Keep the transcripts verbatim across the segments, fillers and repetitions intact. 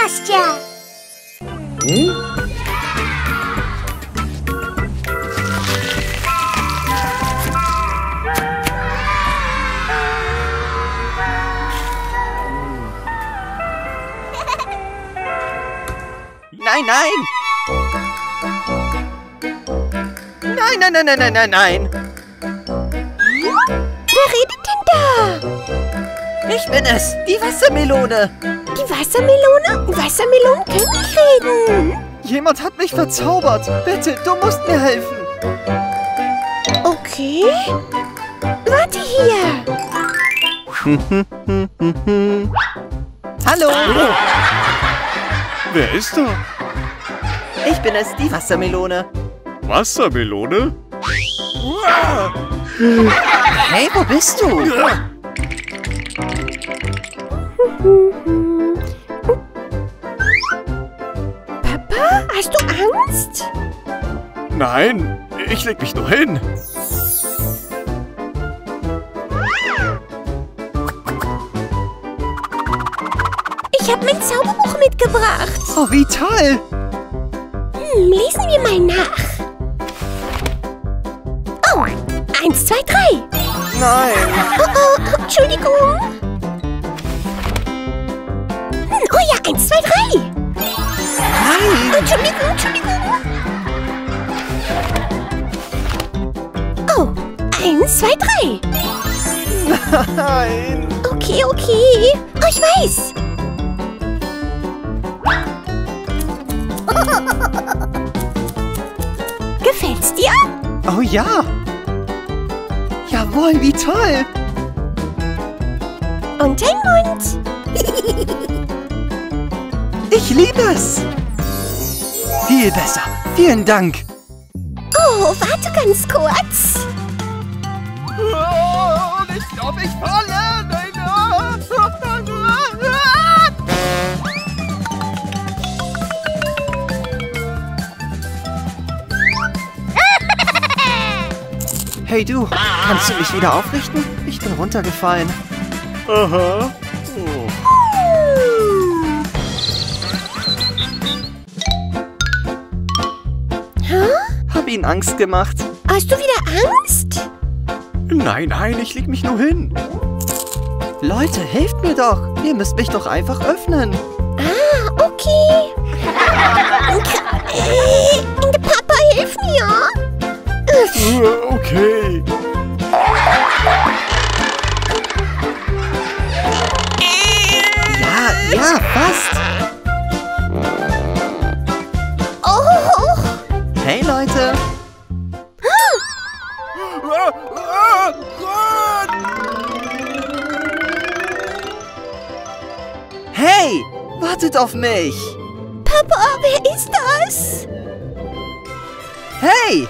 passt ja. Hm? Nein, nein! Nein, nein, nein, nein, nein, nein, nein! Wer redet denn da? Ich bin es, die Wassermelone! Die Wassermelone? Wassermelonen können nicht reden. Jemand hat mich verzaubert! Bitte, du musst mir helfen! Okay. Warte hier. Hallo! Wer ist da? Ich bin es, die Wassermelone. Wassermelone? Hey, wo bist du? Papa, hast du Angst? Nein, ich leg mich nur hin. Ich habe mein Zauberbuch mitgebracht. Oh, wie toll! Hm, lesen wir mal nach. Oh, eins, zwei, drei. Nein! Oh, oh, Entschuldigung. Hm, oh ja, eins, zwei, drei. Nein! Entschuldigung, Entschuldigung. Oh, eins, zwei, drei. Nein! Okay, okay. Oh, ich weiß. Gefällt's dir? Oh ja! Jawohl, wie toll! Und dein Mund. Ich liebe es! Viel besser! Vielen Dank! Oh, warte ganz kurz. Oh, ich glaube, ich falle! Nein, Hey du, kannst du mich wieder aufrichten? Ich bin runtergefallen. Aha. Oh. Hä? Hab ihn Angst gemacht. Hast du wieder Angst? Nein, nein, ich leg mich nur hin. Leute, helft mir doch. Ihr müsst mich doch einfach öffnen. Ah, okay. Äh, Papa, hilf mir. Uh, okay. Ja, ja, fast. Oh. Hey Leute. Hey, wartet auf mich. Papa, wer ist das? Hey.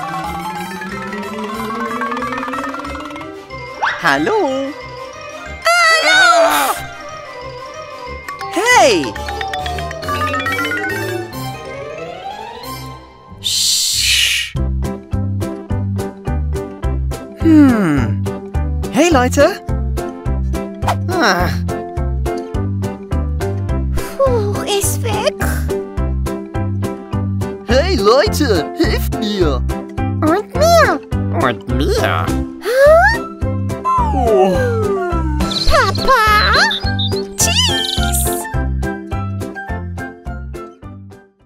Hallo. Hallo. Hey. Shh. Hm. Hey Leute. Ah. Puh, ist weg. Hey Leute, hilft mir. Und mir. Und mir.